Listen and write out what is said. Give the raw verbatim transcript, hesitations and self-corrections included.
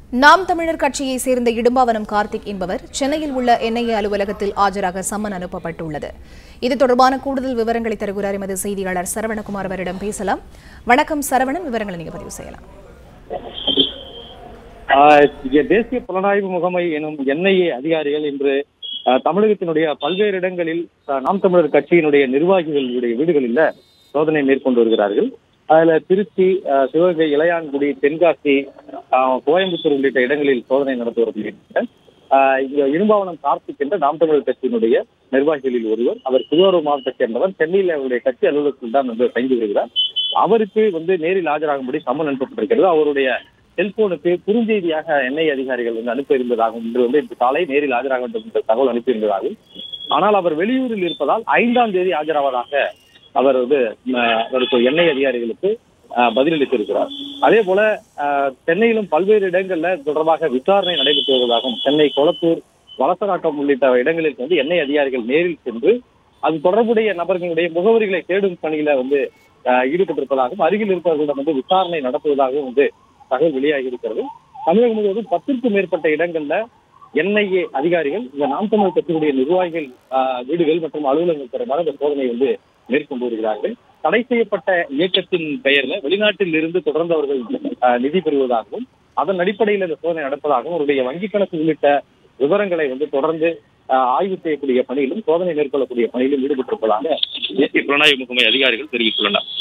நாம் தமிழர் கட்சியை சேர்ந்த இடும்பாவனம் கார்த்திக் என்பவர் சென்னையில் உள்ள என்ஐஏ அலுவலகத்தில் ஆஜராக சம்மன் அனுப்பப்பட்டுள்ளது. இது தொடர்பான கூடுதல் விவரங்களை தருகிறார் எமது செய்தியாளர் சரவணகுமார் அவரிடம் பேசலாம். வணக்கம் சரவணன், விவரங்களை நீங்க பதிவு செய்யலாம். தேசிய புலனாய்வு முகமை எனும் என்ஐஏ அதிகாரிகள் இன்று தமிழகத்தினுடைய பல்வேறு இடங்களில் நாம் தமிழர் கட்சியினுடைய நிர்வாகிகளுடைய வீடுகளில் சோதனை மேற்கொண்டு வருகிறார்கள். அதுல திருச்சி, சிவகங்கை, இளையான்குடி, தென்காசி, கோயம்புத்தூர் உள்ளிட்ட இடங்களில் சோதனை நடத்தி வருகின்றனர். இங்க இரும்பாவனம் கார்த்திக் என்ற நாம் தமிழர் கட்சியினுடைய நிர்வாகிகளில் ஒருவர். அவர் திருவாரூர் மாவட்டத்தை சேர்ந்தவர். சென்னையில் அவருடைய கட்சி அலுவலகத்தில் தான் வந்து தங்கி வருகிறார். அவருக்கு வந்து நேரில் ஆஜராகும்படி சம்மன் அனுப்பப்பட்டிருக்கிறது. அவருடைய செல்போனுக்கு குறுஞ்செய்தியாக என்ஐஏ அதிகாரிகள் வந்து அனுப்பியிருந்ததாகவும் இன்று வந்து இன்று காலை நேரில் ஆஜராக வேண்டும் என்ற தகவல் அனுப்பியிருந்ததாகவும், ஆனால் அவர் வெளியூரில் இருப்பதால் ஐந்தாம் தேதி ஆஜராவதாக அவர் வந்து அவருக்கு என்ஐஏ அதிகாரிகளுக்கு பதிலளித்திருக்கிறார். அதே போல சென்னையிலும் பல்வேறு இடங்கள்ல தொடர்பாக விசாரணை நடைபெற்று வருவதாகவும், சென்னை, கொளத்தூர், வலசராட்டம் உள்ளிட்ட இடங்களில் வந்து என்ஐஏ அதிகாரிகள் நேரில் சென்று அது தொடர்புடைய நபர்களுடைய முகவரிகளை தேடும் பணியில வந்து ஈடுபட்டிருப்பதாகவும், அருகில் இருப்பவர்களிடம் வந்து விசாரணை நடத்துவதாகவும் வந்து தகவல் வெளியாகி இருக்கிறது. தமிழகம் முழுவதும் பத்திற்கும் மேற்பட்ட இடங்கள்ல என்ஐஏ அதிகாரிகள் இந்த நாம் தமிழர் கட்சியுடைய நிர்வாகிகள் வீடுகள் மற்றும் அலுவலகங்கள் தொடர்பான இந்த சோதனை வந்து மேற்கொண்டு வருகிறார்கள். தடை செய்யப்பட்ட இயக்கத்தின் பெயர்ல வெளிநாட்டில் இருந்து தொடர்ந்து அவர்கள் நிதி பெறுவதாகவும், அதன் அடிப்படையில் இந்த சோதனை நடப்பதாகவும், அவருடைய வங்கிக் கணக்கு உள்ளிட்ட விவரங்களை வந்து தொடர்ந்து ஆய்வு செய்யக்கூடிய பணியிலும் சோதனை மேற்கொள்ளக்கூடிய பணியிலும் ஈடுபட்டிருப்பதாக தேசிய புலனாய்வு முகமை அதிகாரிகள் தெரிவித்துள்ளனர்.